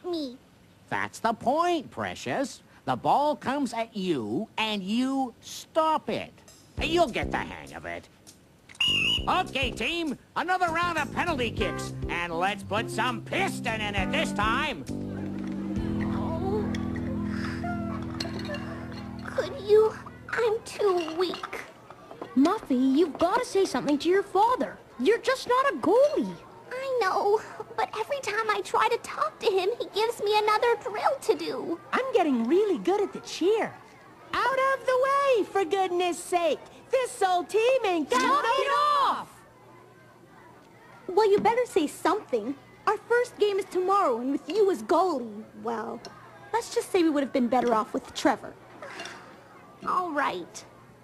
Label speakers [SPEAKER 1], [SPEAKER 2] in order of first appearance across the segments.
[SPEAKER 1] me.
[SPEAKER 2] That's the point, Precious. The ball comes at you, and you stop it. You'll get the hang of it. Okay, team, another round of penalty kicks. And let's put some piston in it this time.
[SPEAKER 1] Could you? I'm too weak.
[SPEAKER 3] Muffy, you've got to say something to your father. You're just not a goalie.
[SPEAKER 1] I know, but every time I try to talk to him, he gives me another drill to do.
[SPEAKER 4] I'm getting really good at the cheer. Out of the way, for goodness sake. This old team ain't got it off.
[SPEAKER 5] Well, you better say something. Our first game is tomorrow, and with you as goalie, well, let's just say we would have been better off with Trevor.
[SPEAKER 1] All right.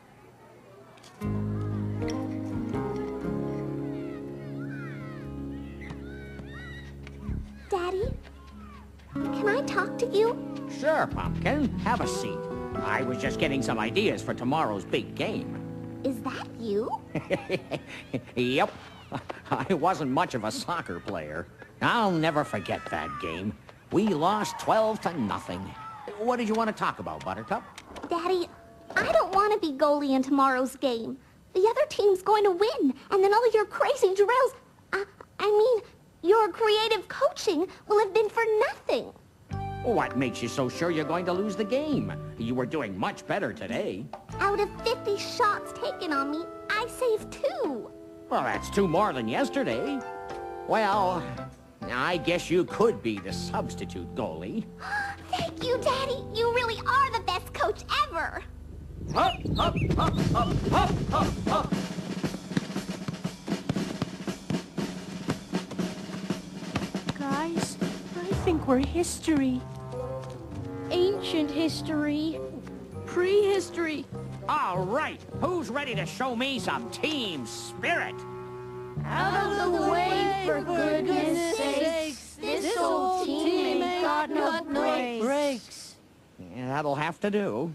[SPEAKER 1] Daddy, can I talk to you?
[SPEAKER 2] Sure, Pumpkin. Have a seat. I was just getting some ideas for tomorrow's big game.
[SPEAKER 1] Is that you?
[SPEAKER 2] Yep. I wasn't much of a soccer player. I'll never forget that game. We lost 12-0. What did you want to talk about, Buttercup?
[SPEAKER 1] Daddy, I don't want to be goalie in tomorrow's game. The other team's going to win, and then all of your crazy drills, your creative coaching will have been for nothing.
[SPEAKER 2] What makes you so sure you're going to lose the game? You were doing much better today.
[SPEAKER 1] Out of 50 shots taken on me, I saved 2.
[SPEAKER 2] Well, that's 2 more than yesterday. Well, I guess you could be the substitute goalie.
[SPEAKER 1] Thank you, Daddy. You really are the best coach ever.
[SPEAKER 2] Hup, hup, hup, hup, hup, hup, hup.
[SPEAKER 4] Guys, I think we're history.
[SPEAKER 3] Ancient history. Prehistory.
[SPEAKER 2] All right, who's ready to show me some team spirit?
[SPEAKER 3] Out of the way, for goodness sakes. This old team ain't got no brakes.
[SPEAKER 2] Yeah, that'll have to do.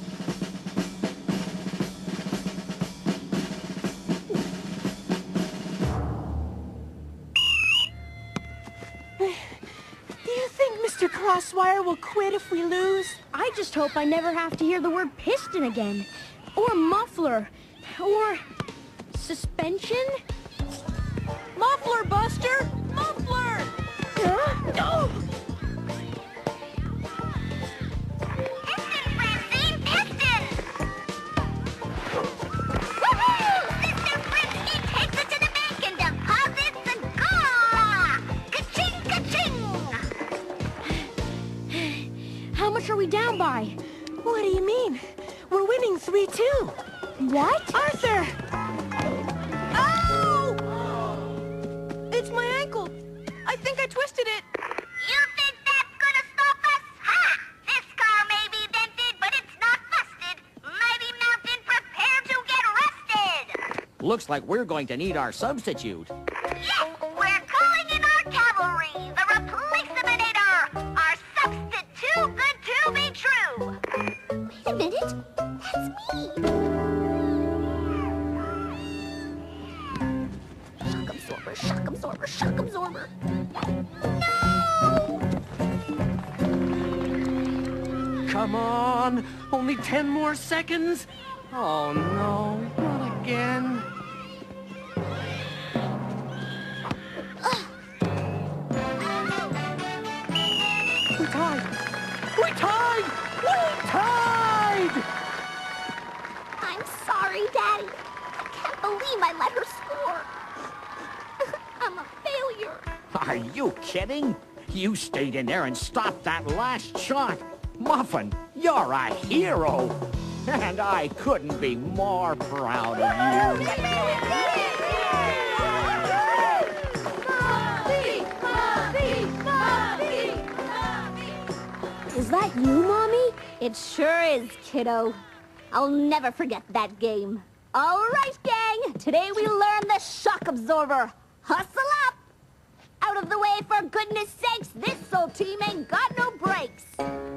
[SPEAKER 4] Do you think Mr. Crosswire will quit if we lose?
[SPEAKER 3] I just hope I never have to hear the word piston again. Or muffler. Or suspension. Muffler, Buster! Muffler! No!
[SPEAKER 1] Piston, Francine, piston! Woohoo! Mr. Frimsky takes it to the bank and deposits a goal! Ka-ching, ka-ching!
[SPEAKER 3] How much are we down by?
[SPEAKER 4] What do you mean? We're winning 3-2.
[SPEAKER 3] What?
[SPEAKER 4] Arthur!
[SPEAKER 3] Oh! It's my ankle. I think I twisted it.
[SPEAKER 1] You think that's gonna stop us? Ha! This car may be dented, but it's not busted. Mighty Mountain, prepare to get arrested!
[SPEAKER 2] Looks like we're going to need our substitute.
[SPEAKER 1] Yes, we're calling in our cavalry, the Replaceminator! Our substitute too good to be true! Wait a minute, that's me! Shock absorber, shock absorber, shock absorber! No!
[SPEAKER 6] Come on! Only 10 more seconds! Oh no, not again. We tied! We tied! We tied!
[SPEAKER 1] I'm sorry, Daddy. I can't believe I let her score. I'm a failure.
[SPEAKER 2] Are you kidding? You stayed in there and stopped that last shot. Muffin, you're a hero. And I couldn't be more proud of you.
[SPEAKER 1] Is that you, Mommy? It sure is, kiddo. I'll never forget that game. All right, gang. Today we learn the shock absorber. Hustle up! Out of the way, for goodness sakes. This old team ain't got no brakes.